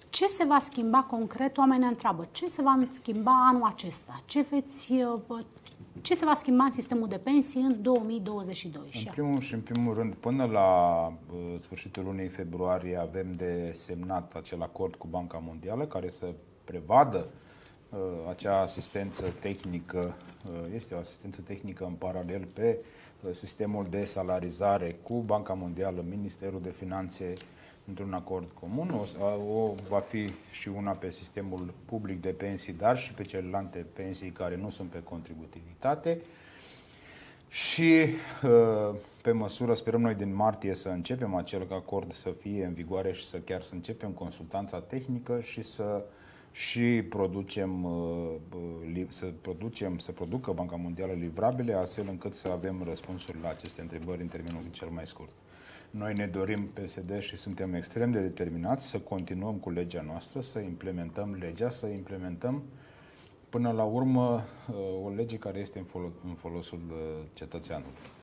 Ce se va schimba concret? Oamenii întreabă, ce se va schimba anul acesta? Ce se va schimba în sistemul de pensii în 2022? În primul rând, până la sfârșitul lunii februarie avem de semnat acel acord cu Banca Mondială care să prevadă acea asistență tehnică, este o asistență tehnică în paralel pe sistemul de salarizare cu Banca Mondială, Ministerul de Finanțe, într-un acord comun. Va fi și una pe sistemul public de pensii, dar și pe celelalte pensii care nu sunt pe contributivitate. Și pe măsură, sperăm noi din martie să începem acel acord să fie în vigoare și chiar să începem consultanța tehnică și să producă Banca Mondială livrabile, astfel încât să avem răspunsuri la aceste întrebări în termenul cel mai scurt. Noi ne dorim, PSD, și suntem extrem de determinați să continuăm cu legea noastră, să implementăm legea, să implementăm până la urmă o lege care este în folosul cetățeanului.